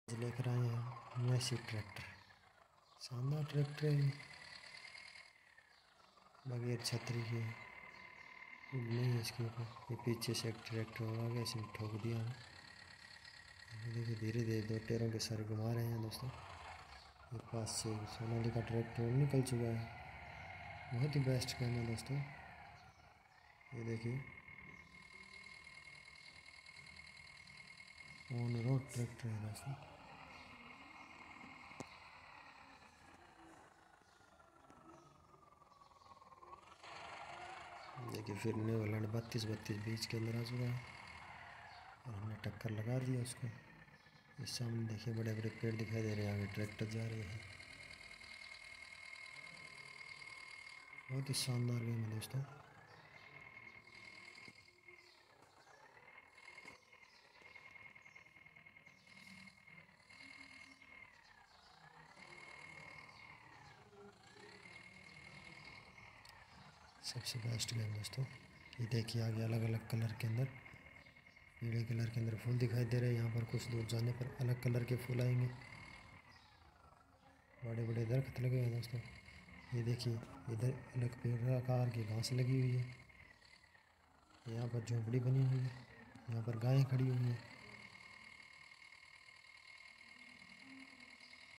लेकर आए हैं मैसी ट्रैक्टर। शानदार ट्रैक्टर है ये, बगैर छतरी के नहीं है इसके ऊपर। ये पीछे से एक ट्रैक्टर और आ गया, इसने ठोक दिया है। देखिए धीरे धीरे दो टायरों के सर घुमा रहे हैं दोस्तों। ये पास से सोनालिका ट्रैक्टर निकल चुका है, बहुत ही बेस्ट काम है दोस्तों। ये देखिए ऑन रोड ट्रैक्टर है दोस्तों। देखिए फिर न्यूलैंड 32-32 बीच के अंदर आ चुका है और हमने टक्कर लगा दिया उसको। इस सामने देखिए बड़े बड़े पेड़ दिखाई दे रहे हैं, आगे ट्रैक्टर जा रहे हैं। बहुत ही शानदार गेम है दोस्तों। सबसे बेस्ट गेम दोस्तों। ये देखिए आगे अलग अलग कलर के अंदर, पीले कलर के अंदर फूल दिखाई दे रहे हैं। यहाँ पर कुछ दूर जाने पर अलग कलर के फूल आएंगे। बड़े बड़े दरख्त लगे हैं दोस्तों। ये देखिए इधर अलग पेड़ आकार की घास लगी हुई है। यहाँ पर झोपड़ी बनी हुई है, यहाँ पर गायें खड़ी हुई हैं।